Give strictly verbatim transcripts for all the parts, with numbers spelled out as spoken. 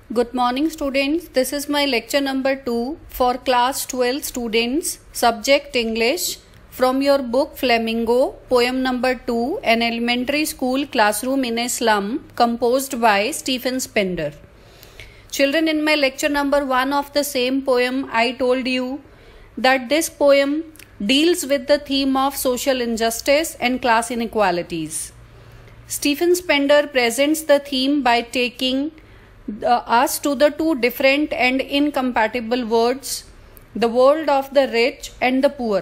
Good morning students, this is my lecture number two for class twelve students, subject English, from your book Flamingo, poem number two, An Elementary School Classroom in a Slum, composed by Stephen Spender. Children, in my lecture number one of the same poem, I told you that this poem deals with the theme of social injustice and class inequalities. Stephen Spender presents the theme by taking Uh, us to the two different and incompatible worlds, the world of the rich and the poor.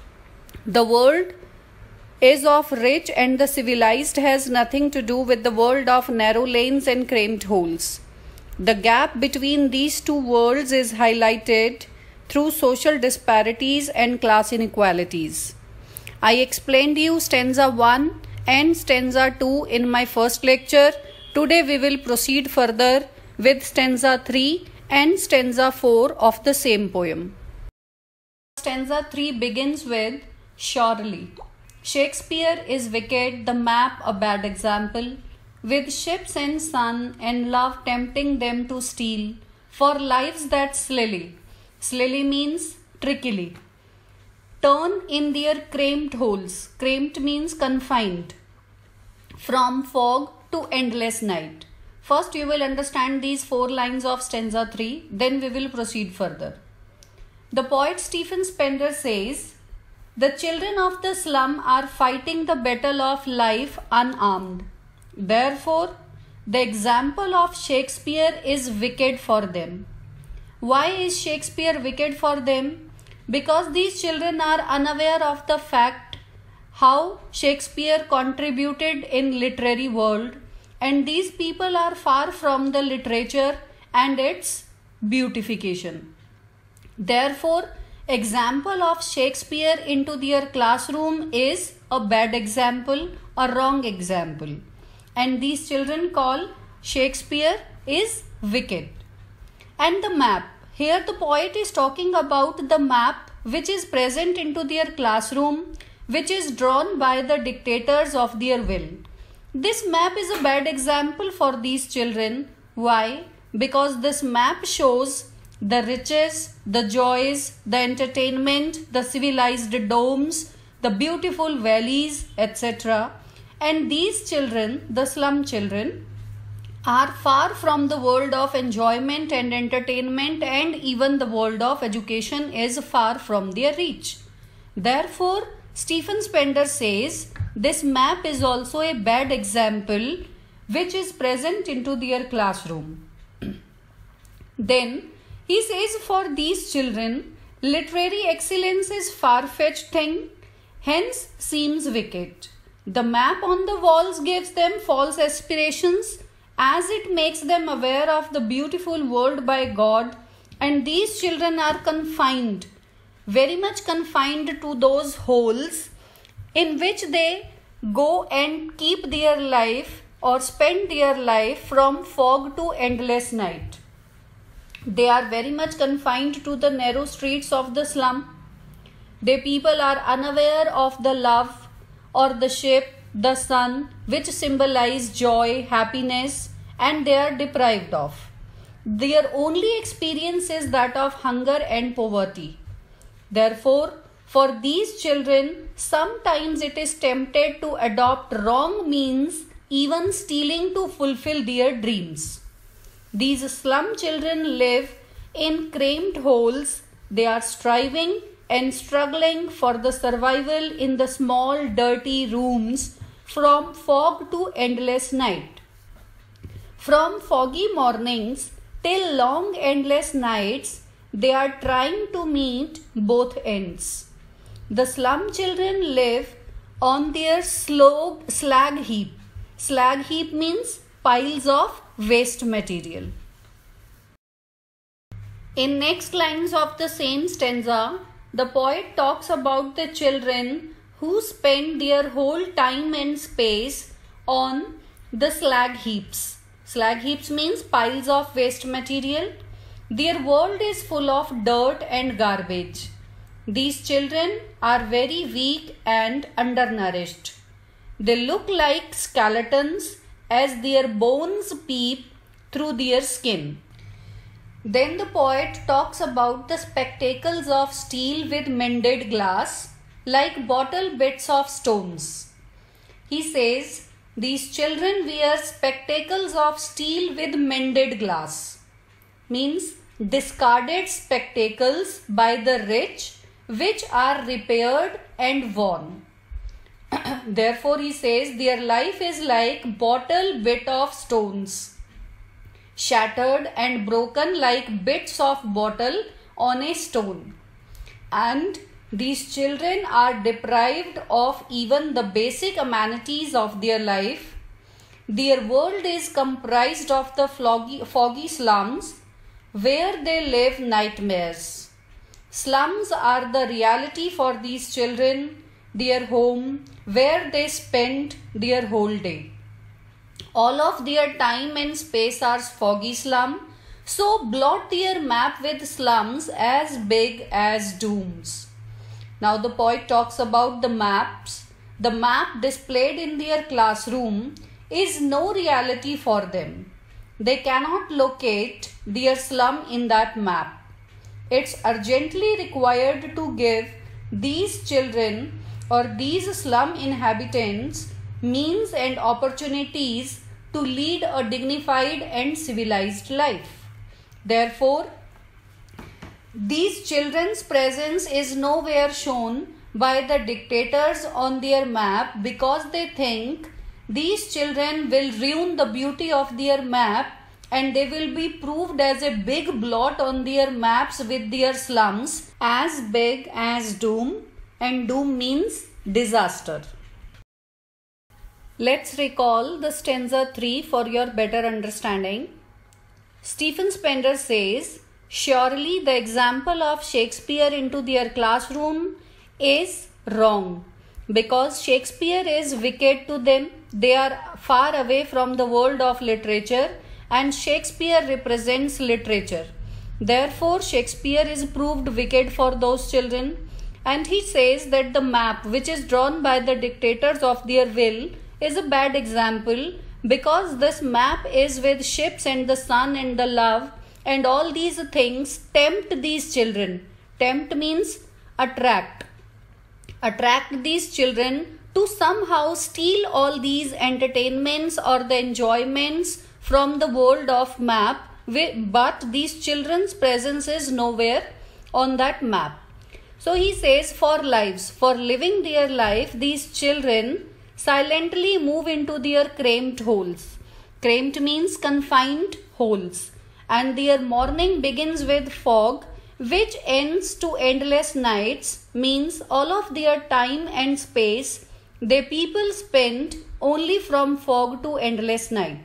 The world is of rich and the civilized has nothing to do with the world of narrow lanes and cramped holes. The gap between these two worlds is highlighted through social disparities and class inequalities. I explained you stanza one and stanza two in my first lecture. Today we will proceed further with stanza three and stanza four of the same poem. Stanza three begins with Surely. Shakespeare is wicked, the map a bad example, with ships and sun and love tempting them to steal for lives that slily, slily means trickily, turn in their cramped holes. Cramped means confined. From fog to endless night. First you will understand these four lines of stanza three, then we will proceed further. The poet Stephen Spender says, the children of the slum are fighting the battle of life unarmed. Therefore, the example of Shakespeare is wicked for them. Why is Shakespeare wicked for them? Because these children are unaware of the fact how Shakespeare contributed in literary world, and these people are far from the literature and its beautification. Therefore, example of Shakespeare into their classroom is a bad example, a wrong example, and these children call Shakespeare is wicked. And the map, here the poet is talking about the map which is present into their classroom, which is drawn by the dictators of their will. This map is a bad example for these children. Why? Because this map shows the riches, the joys, the entertainment, the civilized domes, the beautiful valleys, et cetera. And these children, the slum children, are far from the world of enjoyment and entertainment, and even the world of education is far from their reach. Therefore, Stephen Spender says this map is also a bad example which is present into their classroom. Then he says for these children, literary excellence is far-fetched thing, hence seems wicked. The map on the walls gives them false aspirations as it makes them aware of the beautiful world by God, and these children are confined, very much confined to those holes in which they go and keep their life or spend their life from fog to endless night. They are very much confined to the narrow streets of the slum. The people are unaware of the love or the ship, the sun, which symbolize joy, happiness, and they are deprived of. Their only experience is that of hunger and poverty. Therefore, for these children, sometimes it is tempted to adopt wrong means, even stealing to fulfill their dreams. These slum children live in cramped holes. They are striving and struggling for the survival in the small dirty rooms from fog to endless night. From foggy mornings till long endless nights, they are trying to meet both ends. The slum children live on their slow slag heap. Slag heap means piles of waste material. In next lines of the same stanza, the poet talks about the children who spend their whole time and space on the slag heaps. Slag heaps means piles of waste material. Their world is full of dirt and garbage. These children are very weak and undernourished. They look like skeletons as their bones peep through their skin. Then the poet talks about the spectacles of steel with mended glass, like bottle bits of stones. He says, these children wear spectacles of steel with mended glass. Means discarded spectacles by the rich, which are repaired and worn. Therefore, he says their life is like bottle bit of stones, shattered and broken like bits of bottle on a stone. And these children are deprived of even the basic amenities of their life. Their world is comprised of the foggy, foggy slums where they live nightmares. Slums are the reality for these children, their home, where they spend their whole day. All of their time and space are foggy slum, so blot their map with slums as big as dooms. Now the poet talks about the maps. The map displayed in their classroom is no reality for them. They cannot locate their slum in that map. It's urgently required to give these children or these slum inhabitants means and opportunities to lead a dignified and civilized life. Therefore, these children's presence is nowhere shown by the dictators on their map because they think these children will ruin the beauty of their map and they will be proved as a big blot on their maps with their slums as big as doom, and doom means disaster. Let's recall the stanza three for your better understanding. Stephen Spender says, surely the example of Shakespeare into their classroom is wrong because Shakespeare is wicked to them. They are far away from the world of literature and Shakespeare represents literature. Therefore, Shakespeare is proved wicked for those children. And he says that the map which is drawn by the dictators of their will is a bad example because this map is with ships and the sun and the love, and all these things tempt these children. Tempt means attract. Attract these children to somehow steal all these entertainments or the enjoyments from the world of map, but these children's presence is nowhere on that map. So he says, for lives, for living their life, these children silently move into their cramped holes. Cramped means confined holes. And their morning begins with fog, which ends to endless nights, means all of their time and space the people spend only from fog to endless night.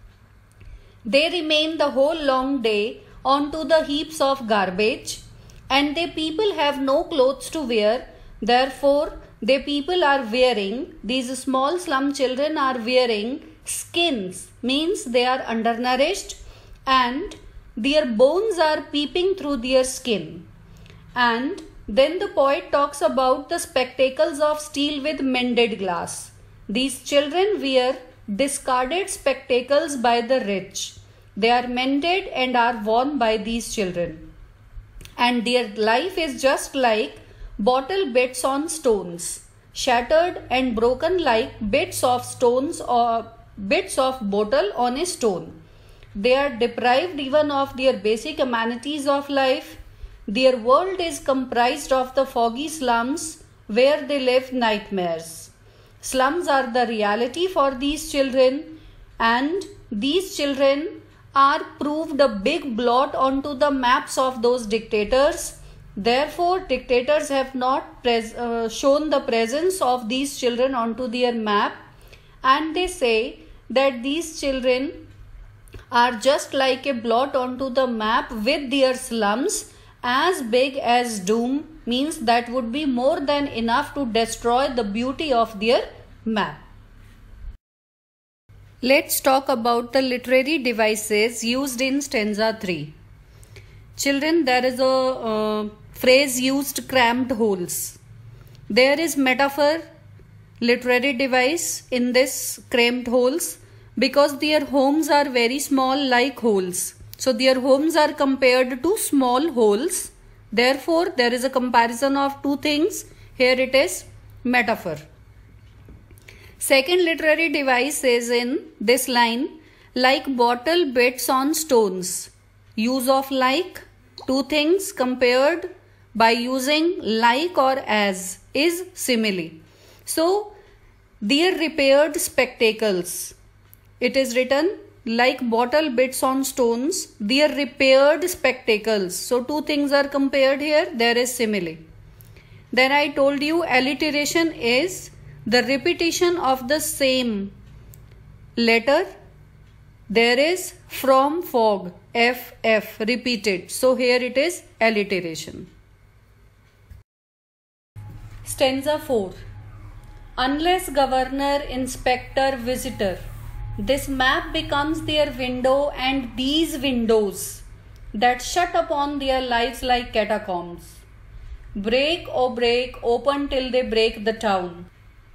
They remain the whole long day onto the heaps of garbage, and the people have no clothes to wear. Therefore, the people are wearing, these small slum children are wearing skins, means they are undernourished and their bones are peeping through their skin. And then the poet talks about the spectacles of steel with mended glass. These children wear discarded spectacles by the rich. They are mended and are worn by these children. And their life is just like bottle bits on stones, shattered and broken like bits of stones or bits of bottle on a stone. They are deprived even of their basic amenities of life. Their world is comprised of the foggy slums where they live nightmares. Slums are the reality for these children, and these children are proved a big blot onto the maps of those dictators. Therefore, dictators have not pres uh, shown the presence of these children onto their map, and they say that these children are just like a blot onto the map with their slums as big as doom, means that would be more than enough to destroy the beauty of their map. Let's talk about the literary devices used in stanza three. Children, there is a uh, phrase used, cramped holes. There is metaphor, literary device in this cramped holes because their homes are very small like holes. So their homes are compared to small holes. Therefore, there is a comparison of two things. Here it is metaphor. Second literary device is in this line, like bottle bits on stones. Use of like, two things compared by using like or as is simile. So, their repaired spectacles. It is written like bottle bits on stones, their repaired spectacles. So, two things are compared here. There is simile. Then I told you alliteration is the repetition of the same letter. There is from fog, F F repeated. So here it is alliteration. Stanza four. Unless governor, inspector, visitor, this map becomes their window, and these windows that shut upon their lives like catacombs. Break, oh break, open till they break the town.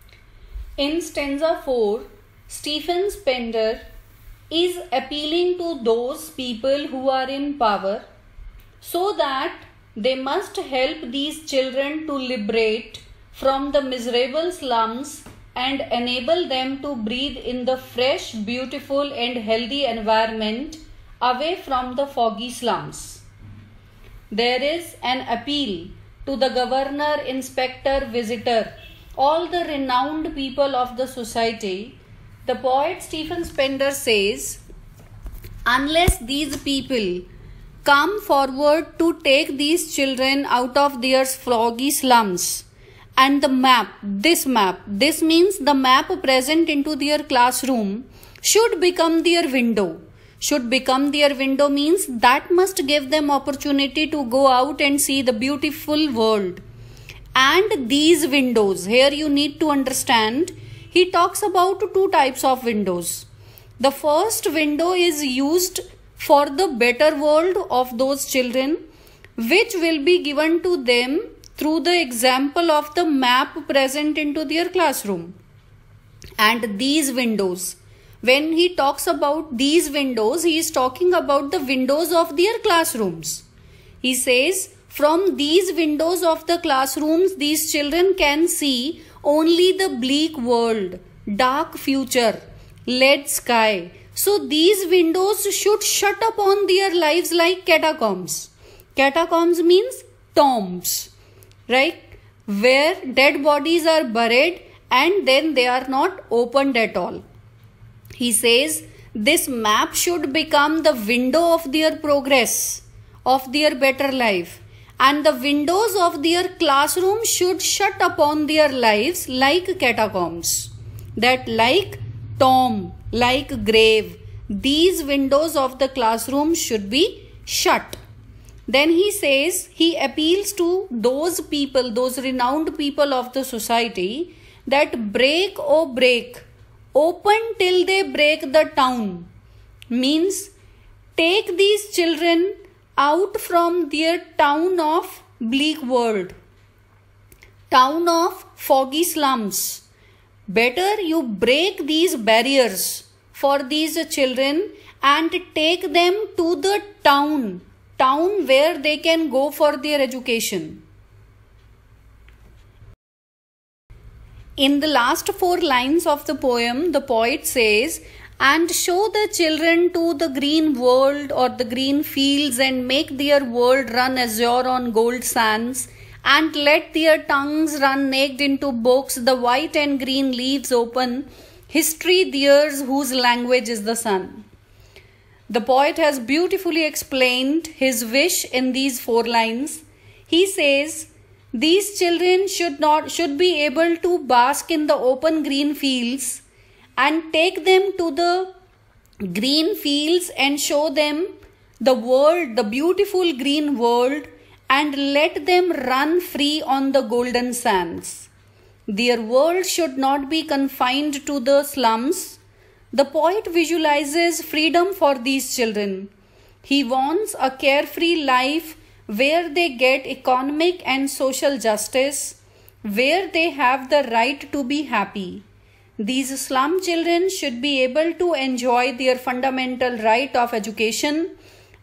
In stanza four, Stephen Spender is appealing to those people who are in power so that they must help these children to liberate from the miserable slums and enable them to breathe in the fresh, beautiful and healthy environment away from the foggy slums. There is an appeal to the governor, inspector, visitor, all the renowned people of the society. The poet Stephen Spender says, unless these people come forward to take these children out of their foggy slums, and the map, this map, this means the map present into their classroom should become their window. Should become their window means that must give them opportunity to go out and see the beautiful world. And these windows, here you need to understand, he talks about two types of windows. The first window is used for the better world of those children, which will be given to them through the example of the map present into their classroom. And these windows, when he talks about these windows, he is talking about the windows of their classrooms. He says, from these windows of the classrooms, these children can see only the bleak world, dark future, lead sky. So these windows should shut upon their lives like catacombs. Catacombs means tombs, right? Where dead bodies are buried and then they are not opened at all. He says this map should become the window of their progress, of their better life. And the windows of their classroom should shut upon their lives like catacombs. That like tomb, like grave, these windows of the classroom should be shut. Then he says, he appeals to those people, those renowned people of the society, that break, oh break, open till they break the town. Means take these children out from their town of bleak world, town of foggy slums. Better you break these barriers for these children and take them to the town, town where they can go for their education. In the last four lines of the poem, the poet says, and show the children to the green world or the green fields and make their world run azure on gold sands, and let their tongues run naked into books, the white and green leaves open, history theirs whose language is the sun. The poet has beautifully explained his wish in these four lines. He says, these children should not should be able to bask in the open green fields, and take them to the green fields and show them the world, the beautiful green world, and let them run free on the golden sands. Their world should not be confined to the slums. The poet visualizes freedom for these children. He wants a carefree life where they get economic and social justice, where they have the right to be happy. These slum children should be able to enjoy their fundamental right of education,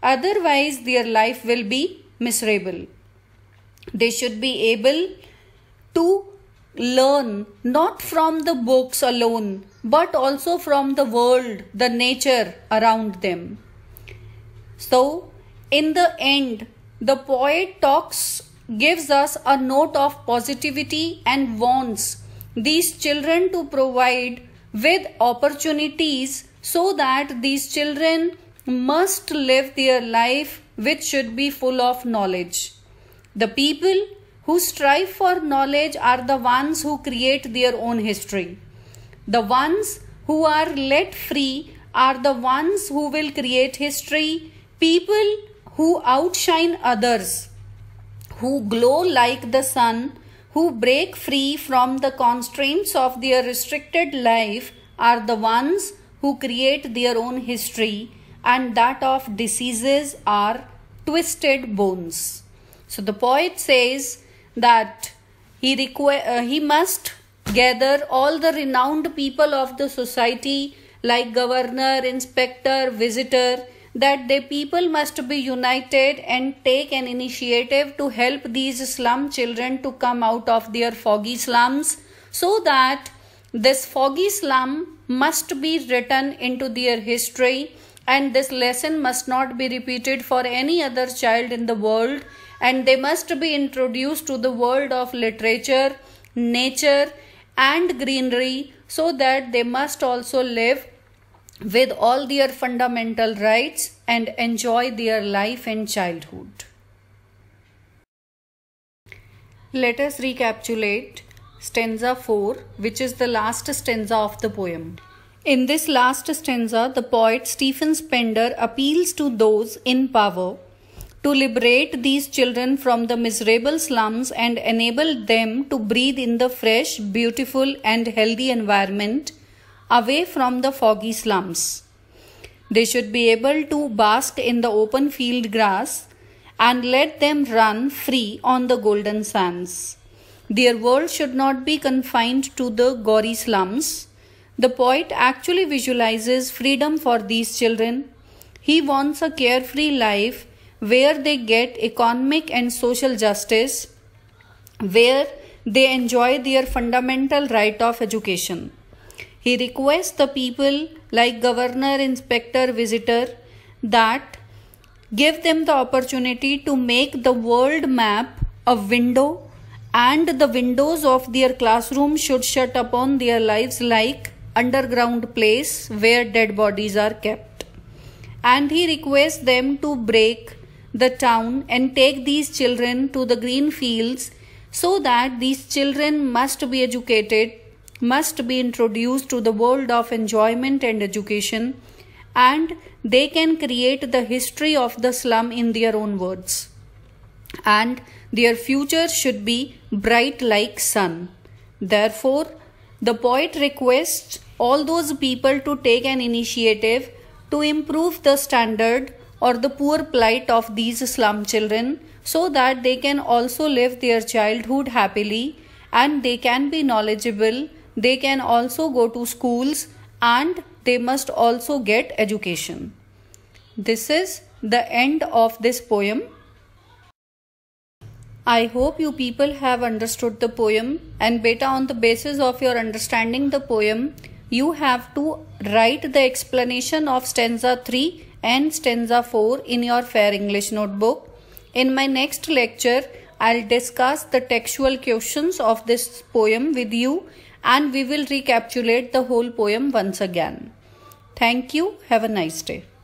Otherwise, their life will be miserable. They should be able to learn not from the books alone, but also from the world, the nature around them. So, in the end, the poet talks, gives us a note of positivity and wants these children to provide with opportunities so that these children must live their life which should be full of knowledge. The people who strive for knowledge are the ones who create their own history. The ones who are let free are the ones who will create history. People who outshine others, who glow like the sun, who break free from the constraints of their restricted life are the ones who create their own history, and that of diseases are twisted bones. So the poet says that he, requ- uh, he must gather all the renowned people of the society like governor, inspector, visitor, that the people must be united and take an initiative to help these slum children to come out of their foggy slums, so that this foggy slum must be written into their history, and this lesson must not be repeated for any other child in the world, and they must be introduced to the world of literature, nature and greenery, so that they must also live with all their fundamental rights and enjoy their life and childhood. Let us recapitulate stanza four, which is the last stanza of the poem. In this last stanza, the poet Stephen Spender appeals to those in power to liberate these children from the miserable slums and enable them to breathe in the fresh, beautiful and healthy environment away from the foggy slums. They should be able to bask in the open field grass and let them run free on the golden sands. Their world should not be confined to the gory slums. The poet actually visualizes freedom for these children. He wants a carefree life where they get economic and social justice, where they enjoy their fundamental right of education. He requests the people like governor, inspector, visitor that give them the opportunity to make the world map a window, and the windows of their classroom should shut upon their lives like underground place where dead bodies are kept. And he requests them to break the town and take these children to the green fields, so that these children must be educated, must be introduced to the world of enjoyment and education, and they can create the history of the slum in their own words. And their future should be bright like sun. Therefore, the poet requests all those people to take an initiative to improve the standard or the poor plight of these slum children, so that they can also live their childhood happily and they can be knowledgeable, they can also go to schools, and they must also get education. This is the end of this poem. I hope you people have understood the poem, and beta, on the basis of your understanding the poem, you have to write the explanation of stanza three and stanza four in your Fair English notebook. In my next lecture, I'll discuss the textual questions of this poem with you, and we will recapitulate the whole poem once again. Thank you. Have a nice day.